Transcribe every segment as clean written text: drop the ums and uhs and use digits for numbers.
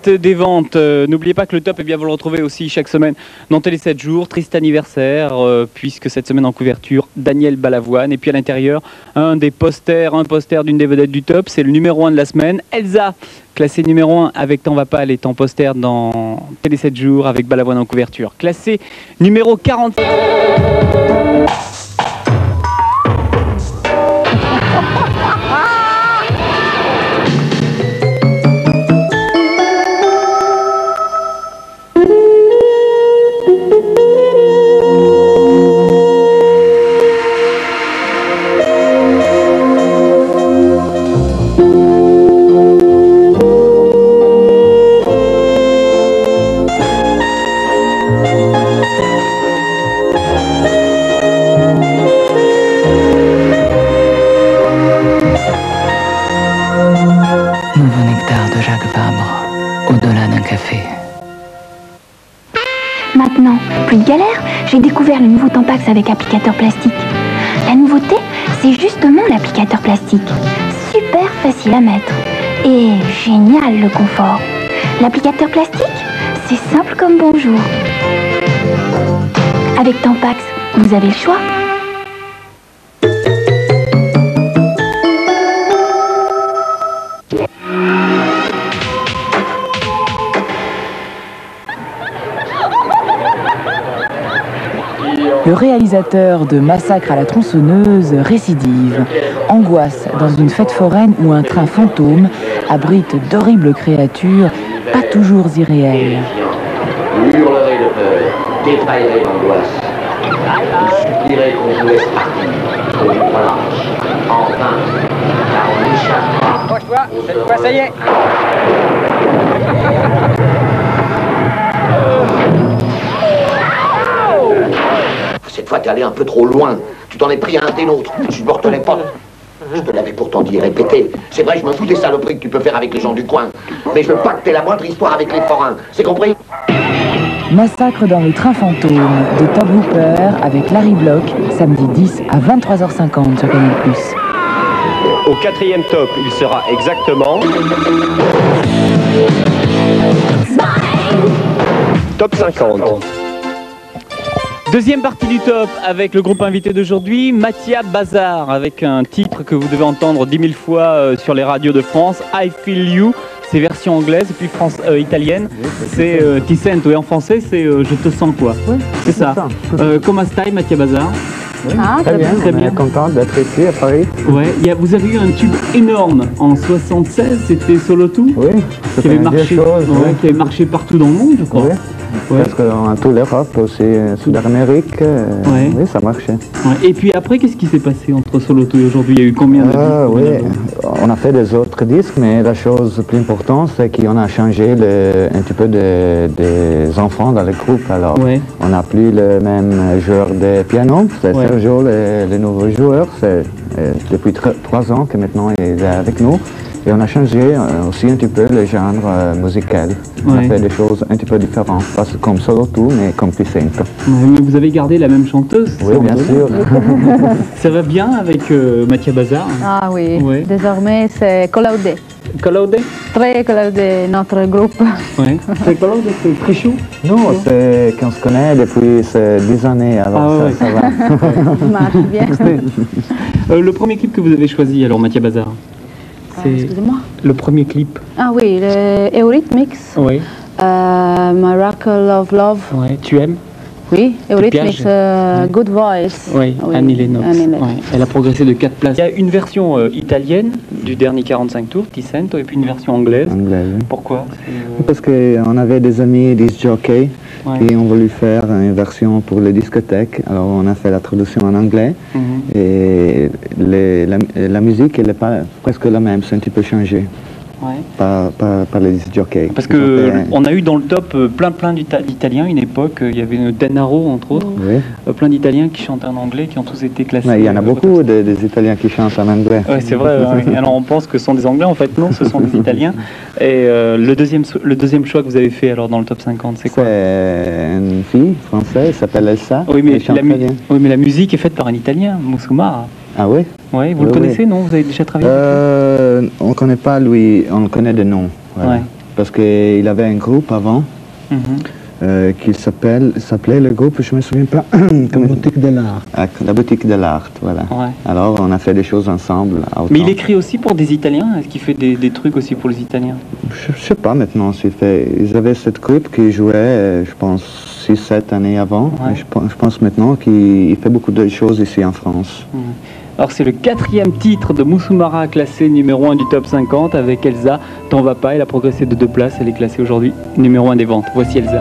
liste des ventes. N'oubliez pas que le top, eh bien, vous le retrouvez aussi chaque semaine dans Télé 7 jours. Triste anniversaire, puisque cette semaine en couverture, Daniel Balavoine. Et puis à l'intérieur, un poster d'une des vedettes du top. C'est le numéro 1 de la semaine. Elsa, classée numéro 1 avec T'en va pas, elle est en poster dans Télé 7 jours avec Balavoine en couverture. Classée numéro 40. Maintenant, plus de galère, j'ai découvert le nouveau Tampax avec applicateur plastique. La nouveauté, c'est justement l'applicateur plastique. Super facile à mettre. Et génial le confort. L'applicateur plastique, c'est simple comme bonjour. Avec Tampax, vous avez le choix. Le réalisateur de Massacre à la tronçonneuse récidive. Angoisse dans une fête foraine où un train fantôme abrite d'horribles créatures pas toujours irréelles. Hurlerai de peur, défaillerai d'angoisse. Vous supplierai qu'on vous laisse partir. Voilà. Enfin, car on échappera. Approche-toi, cette fois ça y est. Cette fois, t'es allé un peu trop loin. Tu t'en es pris à un des nôtres. Je ne me retenais pas. Je te l'avais pourtant dit et répété. C'est vrai, je me fous des saloperies que tu peux faire avec les gens du coin. Mais je veux pas que t'aies la moindre histoire avec les forains. C'est compris? Massacre dans le train fantôme de Top Hooper avec Larry Block, samedi 10 à 23h50 sur Canal+. Au 4e top, il sera exactement... Top 50. Deuxième partie du top avec le groupe invité d'aujourd'hui, Mathia Bazar, avec un titre que vous devez entendre 10 000 fois sur les radios de France, I Feel You, c'est version anglaise, et puis italienne, c'est Ti sento, et en français c'est Je te sens quoi. Oui, c'est ça. Comment stai Mathia Bazar? Oui, très bien, on est content d'être ici à Paris. Ouais, vous avez eu un tube énorme en 76, c'était Solo Tout, oui, qui avait marché, qui avait marché partout dans le monde, je crois. Oui. Parce qu'en toute l'Europe, aussi Sud-Amérique, oui, ça marchait. Ouais. Et puis après, qu'est-ce qui s'est passé entre Solo Tout et aujourd'hui? Il y a eu combien de disques? Oui, on a fait des autres disques, mais la chose plus importante, c'est qu'on a changé un petit peu des enfants dans le groupe. Alors, on n'a plus le même joueur de piano, c'est Sergio, le nouveau joueur. C'est depuis 3 ans que maintenant il est avec nous. Et on a changé aussi un petit peu le genre musical. On a fait des choses un petit peu différentes, pas comme Solo Tout, mais comme Ti sento. Mais vous avez gardé la même chanteuse? Oui, bien sûr. Ça va bien avec Mathia Bazar? Ah oui, désormais c'est Colaudé. Colaudé? Très Colaudé, notre groupe. Oui. C'est Colaudé, c'est très chaud? Non, c'est qu'on se connaît depuis 10 années, alors ça va. Ça marche bien. Le premier clip que vous avez choisi, alors Mathia Bazar? Excusez-moi. Le premier clip. Ah oui, le Eurythmics. Oui. Miracle of Love. Oui. Tu aimes? Oui, Eurythmics, Good Voice. Oui, Annie Lennox. Elle a progressé de 4 places. Il y a une version italienne du dernier 45 tours, Ti sento, et puis une version anglaise. Pourquoi? Parce qu'on avait des amis disc jockeys qui ont voulu faire une version pour les discothèques. Alors on a fait la traduction en anglais. Et la musique, elle n'est pas presque la même, c'est un petit peu changé. Par les disc jockeys. Parce qu'on a eu dans le top plein d'Italiens, une époque, il y avait Denaro entre autres, plein d'Italiens qui chantaient en anglais, qui ont tous été classés. Il y en a beaucoup des Italiens qui chantent en anglais. Oui, c'est vrai. Alors on pense que ce sont des Anglais, en fait non, ce sont des Italiens. Et le deuxième choix que vous avez fait alors dans le top 50, c'est quoi? C'est une fille française, elle s'appelle Elsa. Oui, mais la musique est faite par un Italien, Musumara. Ah oui? Oui, vous le connaissez, non? Vous avez déjà travaillé avec lui? On ne connaît pas lui, on le connaît de nom. parce qu'il avait un groupe avant qui s'appelait le groupe, je ne me souviens pas. La boutique de l'art. La boutique de l'art, voilà. Ouais. Alors on a fait des choses ensemble. Mais il écrit aussi pour des Italiens? Est-ce qu'il fait des trucs aussi pour les Italiens? Je ne sais pas maintenant s'il fait. Ils avaient cette groupe qui jouait, je pense, 6-7 années avant. Ouais. Je pense maintenant qu'il fait beaucoup de choses ici en France. Alors c'est le 4e titre de Moussou Mara, classé numéro 1 du top 50 avec Elsa. T'en vas pas, elle a progressé de 2 places, elle est classée aujourd'hui numéro 1 des ventes. Voici Elsa.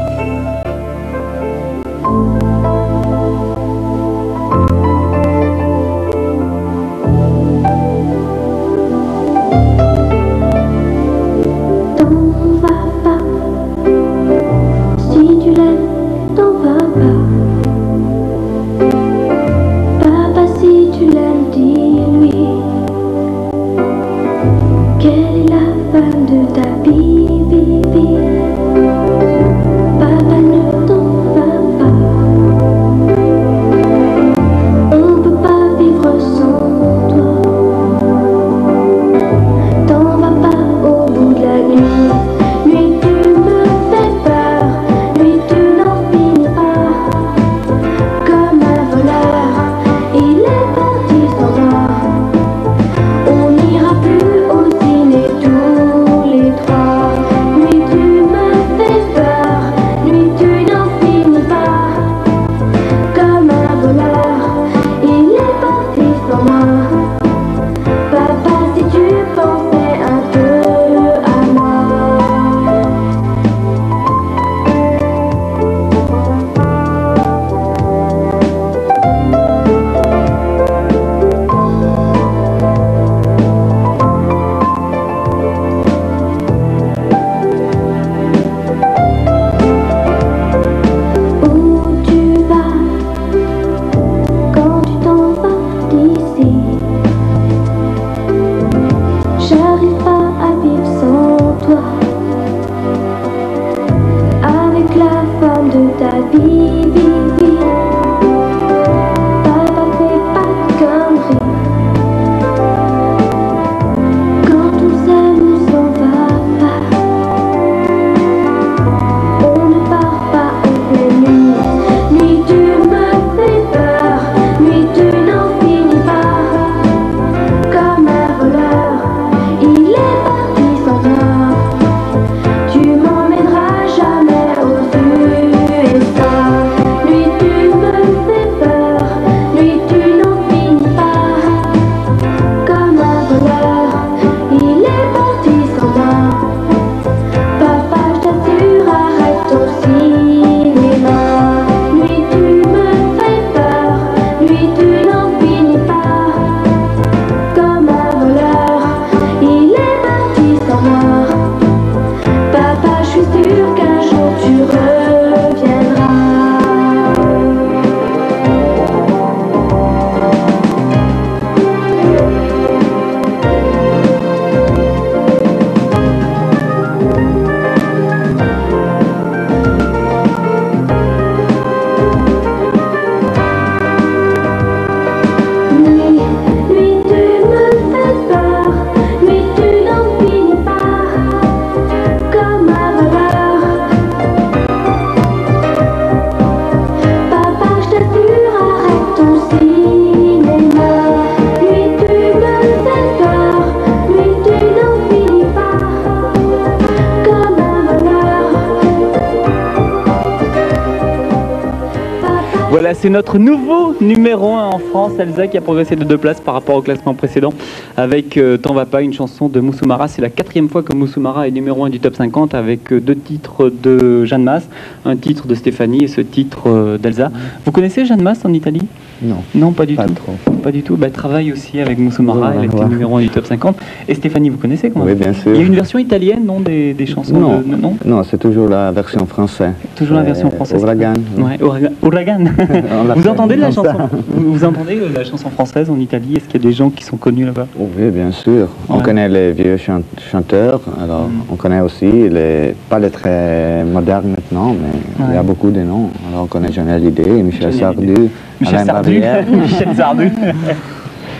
Voilà, c'est notre nouveau numéro 1 en France, Elsa, qui a progressé de 2 places par rapport au classement précédent avec T'en vas pas, une chanson de Moussou Mara. C'est la 4e fois que Moussou Mara est numéro 1 du top 50 avec 2 titres de Jeanne Mas, un titre de Stéphanie et ce titre d'Elsa. Vous connaissez Jeanne Mas en Italie? Non. Non, pas du tout. Trop. Pas du tout. Bah, elle travaille aussi avec Moussou Mara, elle était numéro 1 du top 50. Et Stéphanie, vous connaissez comment? Oui, bien sûr. Il y a une version italienne, non, des chansons? Non, non, non, c'est toujours la version française. Toujours la version française. Ouragan. Ouais, Ouragan. Vous entendez de la chanson? Vous entendez la chanson française en Italie? Est-ce qu'il y a des gens qui sont connus là-bas? Oui, bien sûr. On connaît les vieux chanteurs, alors on connaît aussi pas les très modernes maintenant, mais il y a beaucoup de noms. Alors on connaît Johnny Hallyday, Michel Sardou, Alain Barbière. Michel Sardou.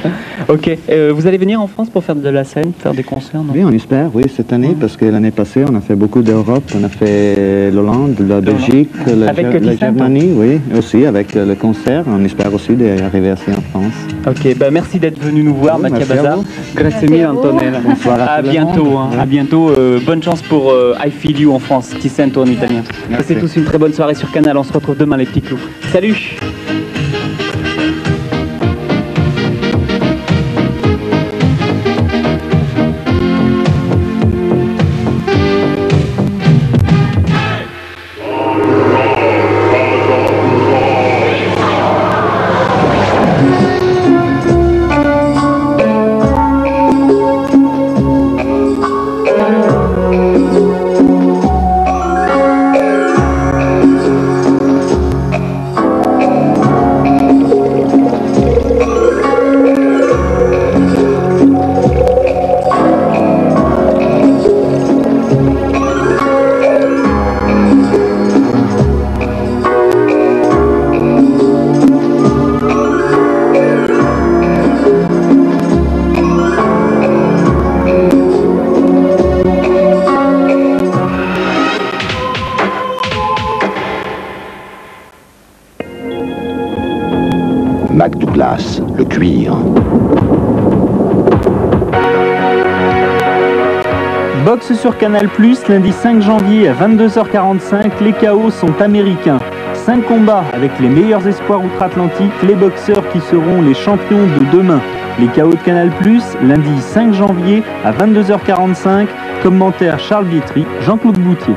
Ok, vous allez venir en France pour faire de la scène, faire des concerts, non? Oui, on espère, oui, cette année, parce que l'année passée, on a fait beaucoup d'Europe, on a fait l'Hollande, la Belgique, la Germanie, oui, aussi avec le concert. On espère aussi d'arriver aussi en France. Ok, bah merci d'être venu nous voir, Mattia Bazar. Grazie mille, Antonella. Bonsoir à bientôt, à bientôt. Bonne chance pour I Feel You en France, Ti sento en italien. Passez tous une très bonne soirée sur Canal, on se retrouve demain les petits clous. Salut! Mac Douglas, le cuir. Boxe sur Canal+, lundi 5 janvier à 22h45, les KO sont américains. 5 combats avec les meilleurs espoirs outre-Atlantique, les boxeurs qui seront les champions de demain. Les KO de Canal+, lundi 5 janvier à 22h45, commentaire Charles Bietri, Jean-Claude Boutier.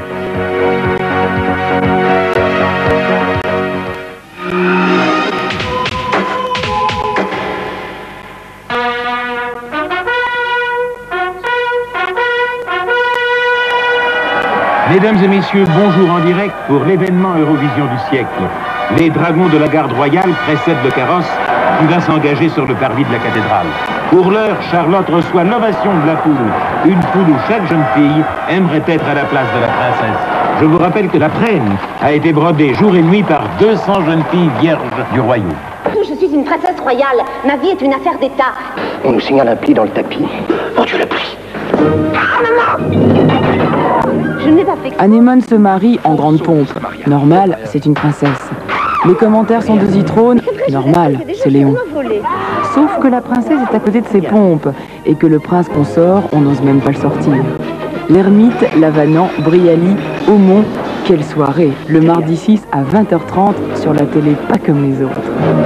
Mesdames et messieurs, bonjour en direct pour l'événement Eurovision du siècle. Les dragons de la garde royale précèdent le carrosse qui va s'engager sur le parvis de la cathédrale. Pour l'heure, Charlotte reçoit l'ovation de la foule. Une foule où chaque jeune fille aimerait être à la place de la princesse. Je vous rappelle que la traîne a été brodée jour et nuit par 200 jeunes filles vierges du royaume. Je suis une princesse royale. Ma vie est une affaire d'État. On nous signale un pli dans le tapis. Oh Dieu, le pli. Ah, maman! Je n'ai pas fait... Anémone se marie en grande pompe. Normal, c'est une princesse. Les commentaires sont de Zitrone. Normal, c'est Léon. Sauf que la princesse est à côté de ses pompes et que le prince consort, on n'ose même pas le sortir. L'Ermite, Lavanant, Brialy, Aumont, quelle soirée! Le mardi 6 à 20h30 sur la télé pas comme les autres.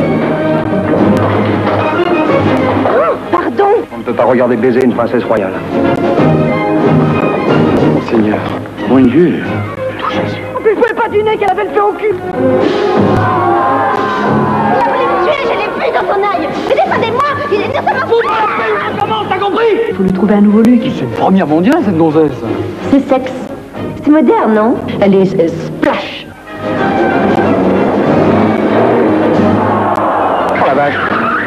Pardon! On ne peut pas regarder baiser une princesse royale. Monseigneur, mon Dieu. Je ne pouvais pas deviner qu'elle avait le feu au cul! Il a voulu me tuer, je l'ai vu dans son œil! Mais défendez-moi! Il est nécessairement fou! Comment, t'as compris? Il faut lui trouver un nouveau look. C'est une première mondiale, cette gonzesse. C'est sexe. C'est moderne, non? Elle est splash. Oh la vache.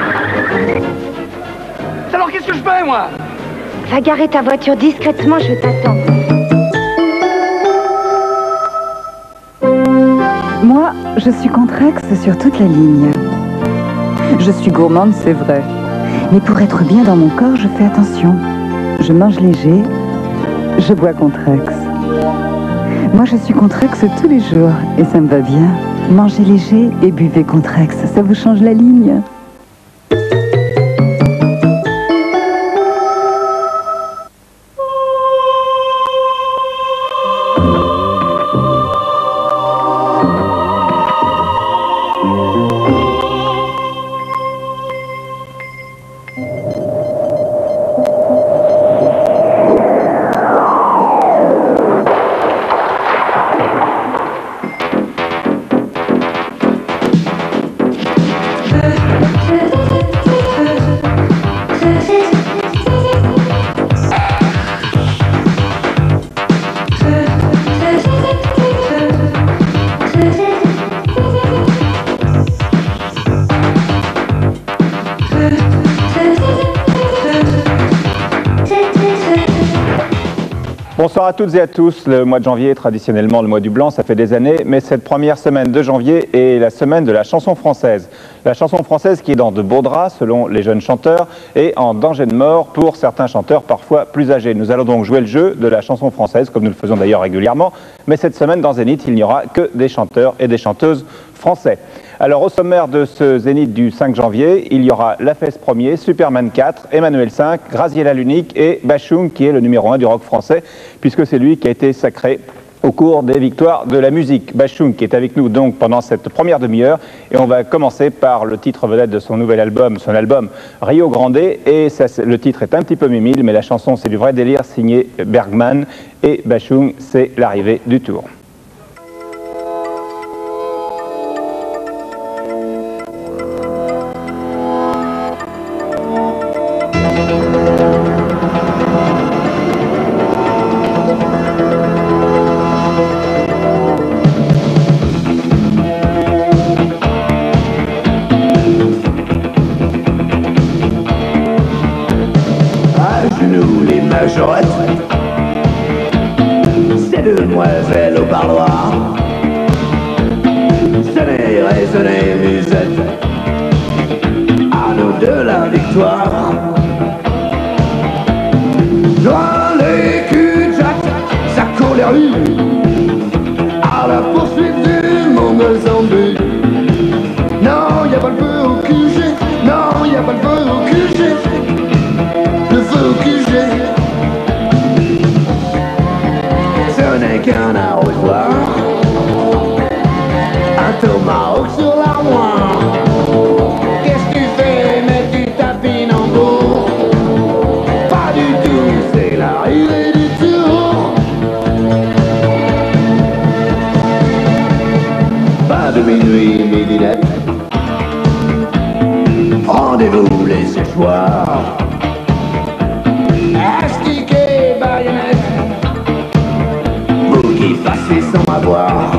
Alors qu'est-ce que je fais, moi? Va garer ta voiture discrètement, je t'attends. Moi, je suis Contrex sur toute la ligne. Je suis gourmande, c'est vrai. Mais pour être bien dans mon corps, je fais attention. Je mange léger, je bois Contrex. Moi, je suis Contrex tous les jours et ça me va bien. Mangez léger et buvez Contrex, ça vous change la ligne. Bonsoir à toutes et à tous. Le mois de janvier est traditionnellement le mois du blanc, ça fait des années, mais cette première semaine de janvier est la semaine de la chanson française. La chanson française qui est dans de beaux draps selon les jeunes chanteurs et en danger de mort pour certains chanteurs parfois plus âgés. Nous allons donc jouer le jeu de la chanson française comme nous le faisons d'ailleurs régulièrement, mais cette semaine dans Zénith il n'y aura que des chanteurs et des chanteuses français. Alors au sommaire de ce Zénith du 5 janvier, il y aura La Fesse Premier, Superman 4, Emmanuel 5, Graziella l'Unique et Bachung qui est le numéro 1 du rock français puisque c'est lui qui a été sacré au cours des victoires de la musique. Bachung qui est avec nous donc pendant cette première demi-heure et on va commencer par le titre vedette de son nouvel album, son album Rio Grande, et ça, le titre est un petit peu mimile mais la chanson c'est du vrai délire signé Bergman et Bachung c'est l'arrivée du tour. Ces demoiselles au parloir, sonnez, résonnez, musette, à nous de la victoire. Dans les cul-de-jac, ça court les rues, à la poursuite du monde zombie. Non, y a pas le feu au QG, non, y a pas le feu au QG, le feu au QG. Ce n'est qu'un arrosoir, un tomahawk sur l'armoire. Qu'est-ce que tu fais, mais tu tapines en beau? Pas du tout, c'est l'arrivée du tour. Pas de minuit, midinette, rendez-vous les séchoirs. Astiqué, baïonnette, qui passait sans avoir.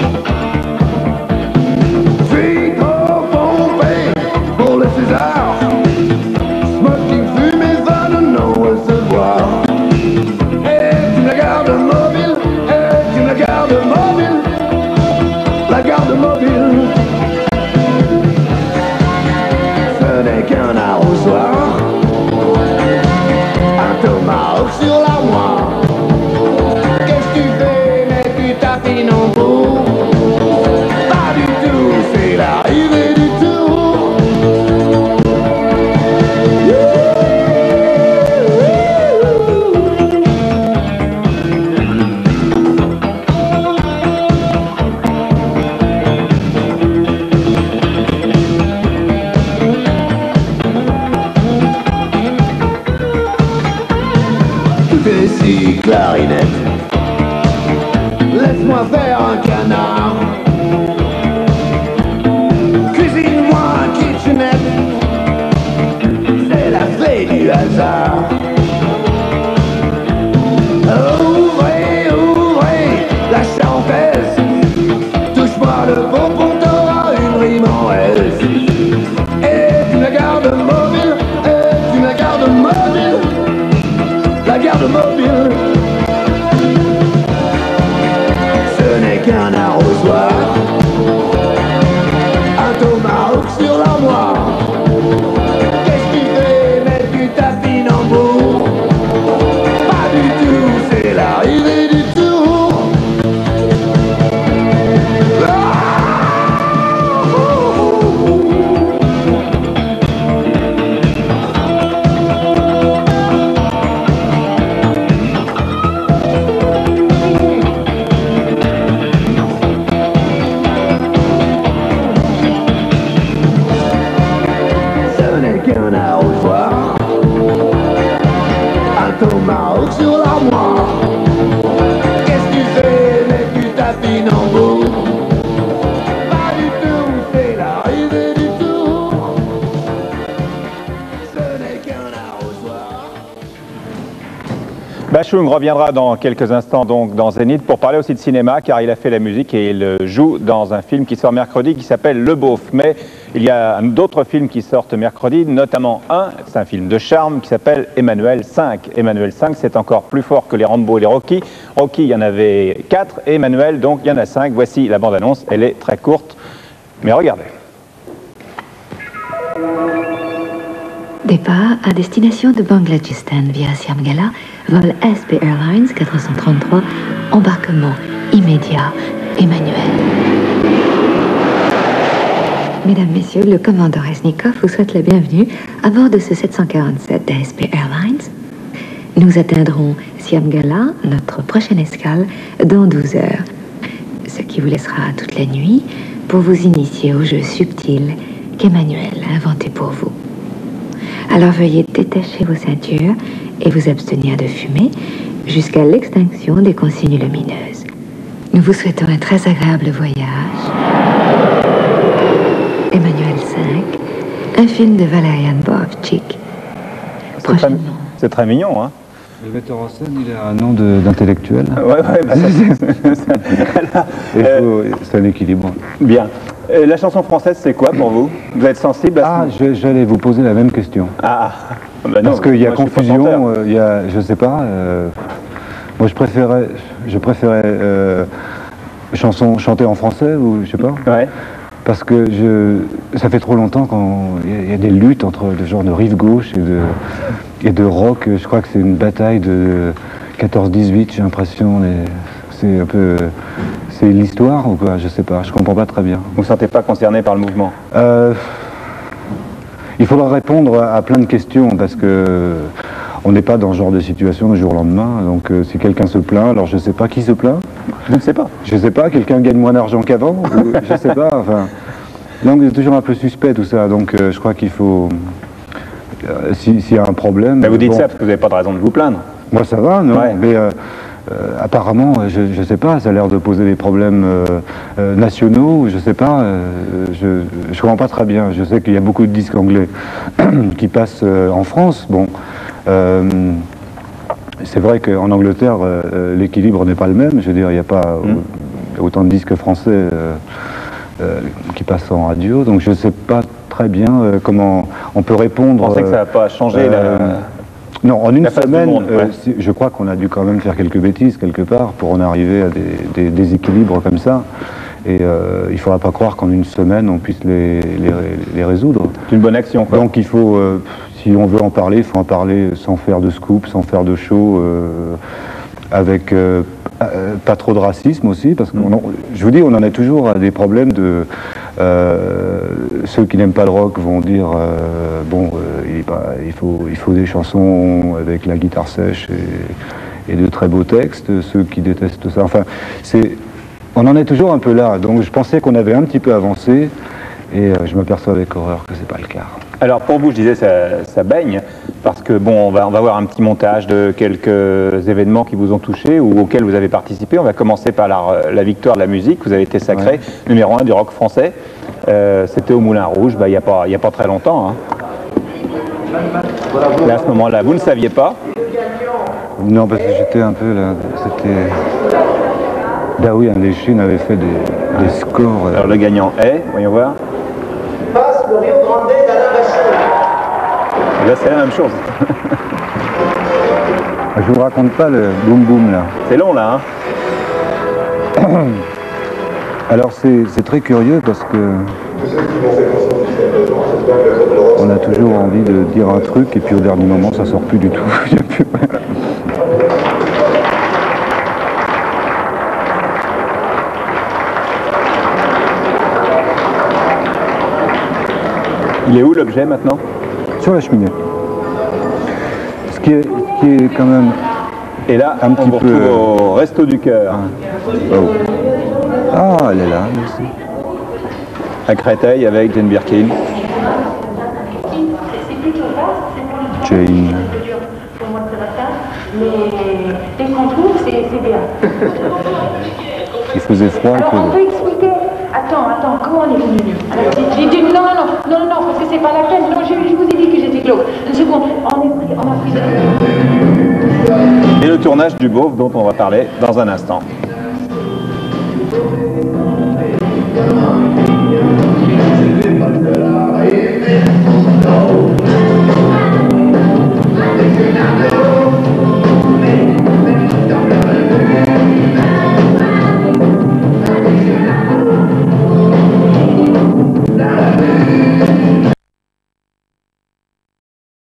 Suis trop pompé pour le César. Smoking, fumée, va de non recevoir. Et tu me la gardes mobile, et tu me la gardes mobile, la garde mobile. Ce n'est qu'un arrosoir, un tomahawk sur l'armoire. Pas du tout, c'est l'arrivée du tour. Tout est si clarinette. Laisse-moi faire un canard. Cuisine-moi un kitchenette. C'est la fée du hasard. Ouvrez, ouvrez la chantaise. Touche-moi le bonbon, t'auras une rime en S. Et tu me la gardes mobile, et tu me la gardes mobile, la garde mobile. Qu'un arrosoir, un tomahawk sur l'armoire. Qu'est-ce que tu fais, mais tu tapines en bourre? Pas du tout, c'est l'arrivée du tour. Tomahawk sur l'armoire. Qu'est-ce que tu fais, mais tu tapines en bourre? Pas du tout, c'est l'arrivée du tour. Ce n'est qu'un arrosoir. Bachung reviendra dans quelques instants donc dans Zénith pour parler aussi de cinéma car il a fait la musique et il joue dans un film qui sort mercredi qui s'appelle Le Beauf. Mais il y a d'autres films qui sortent mercredi, notamment c'est un film de charme qui s'appelle Emmanuel 5. Emmanuel 5, c'est encore plus fort que les Rambo et les Rocky. Rocky, il y en avait 4 et Emmanuel, donc il y en a 5. Voici la bande-annonce, elle est très courte, mais regardez. Départ à destination de Bangladestan via Siamgala, vol SP Airlines 433, embarquement immédiat, Emmanuel. Mesdames, Messieurs, le commandant Resnikov vous souhaite la bienvenue à bord de ce 747 d'ASP Airlines. Nous atteindrons Siamgala, notre prochaine escale, dans 12 heures. Ce qui vous laissera toute la nuit pour vous initier au jeu subtil qu'Emmanuel a inventé pour vous. Alors veuillez détacher vos ceintures et vous abstenir de fumer jusqu'à l'extinction des consignes lumineuses. Nous vous souhaitons un très agréable voyage. Emmanuel 5, un film de Valerian Borovchik. C'est très mignon, hein? Le metteur en scène, il a un nom d'intellectuel. Ouais, bah c'est un équilibre. Bien. La chanson française, c'est quoi pour vous? Vous êtes sensible à ce... j'allais vous poser la même question. Ah, bah non, parce qu'il y a confusion, il y a, je sais pas, moi je préférais chanson chantée en français, ou je sais pas. Ouais. Parce que ça fait trop longtemps qu'il y a des luttes entre le genre de rive gauche et de rock. Je crois que c'est une bataille de 14-18, j'ai l'impression. C'est un peu... C'est l'histoire ou quoi? Je sais pas, je comprends pas très bien. Vous ne vous sentez pas concerné par le mouvement? Il faudra répondre à plein de questions parce que on n'est pas dans ce genre de situation du jour au lendemain. Donc si quelqu'un se plaint, alors je sais pas qui se plaint. Je ne sais pas. Je sais pas, quelqu'un gagne moins d'argent qu'avant, je sais pas, enfin... Donc c'est toujours un peu suspect tout ça, donc je crois qu'il faut... S'il y a un problème... Mais vous dites ça parce que vous n'avez pas de raison de vous plaindre. Moi ça va, non, ouais. Mais apparemment, je sais pas, ça a l'air de poser des problèmes nationaux, je sais pas, je comprends pas très bien. Je sais qu'il y a beaucoup de disques anglais qui passent en France, bon... c'est vrai qu'en Angleterre, l'équilibre n'est pas le même. Je veux dire, il n'y a pas autant de disques français qui passent en radio. Donc je ne sais pas très bien comment on peut répondre. Vous pensez que ça va pas changer Non, en une semaine, je crois qu'on a dû quand même faire quelques bêtises quelque part pour en arriver à des déséquilibres comme ça. Et il ne faudra pas croire qu'en une semaine, on puisse les résoudre. C'est une bonne action, quoi. Donc il faut... si on veut en parler, il faut en parler sans faire de scoop, sans faire de show, avec pas trop de racisme aussi, parce que je vous dis, on en a toujours des problèmes de... ceux qui n'aiment pas le rock vont dire, il faut des chansons avec la guitare sèche et de très beaux textes, ceux qui détestent ça, enfin, on en est toujours un peu là, donc je pensais qu'on avait un petit peu avancé, et je m'aperçois avec horreur que c'est pas le cas. Alors pour vous, je disais, ça baigne, parce que bon, on va voir un petit montage de quelques événements qui vous ont touché ou auxquels vous avez participé. On va commencer par la victoire de la musique. Vous avez été sacré numéro 1 du rock français. C'était au Moulin Rouge, il n'y a pas très longtemps. Hein. Là, à ce moment-là, vous ne saviez pas? Non, parce que j'étais un peu là. C'était... Daoui Indochine avait fait des scores. Alors le gagnant est, voyons voir. Passe le Rio Grande d'Alain Bachir. Là, c'est la même chose. Je vous raconte pas le boum boum là. C'est long là, hein? Alors c'est très curieux parce que on a toujours envie de dire un truc et puis au dernier moment ça sort plus du tout. Il est où l'objet maintenant? Sur la cheminée. Ce qui est quand même... Et là, un petit peu au Resto du Cœur. Ah, elle est là, merci. À Créteil avec Jane Birkin. Jane. Dès qu'on trouve, c'est bien. Il faisait froid. Alors on peut expliquer. Attends, comment on est venu? J'ai dit non, parce que c'est pas la peine. Non, je vous ai dit que j'étais glauque. Une seconde, on a pris... Et le tournage du Beauvre dont on va parler dans un instant.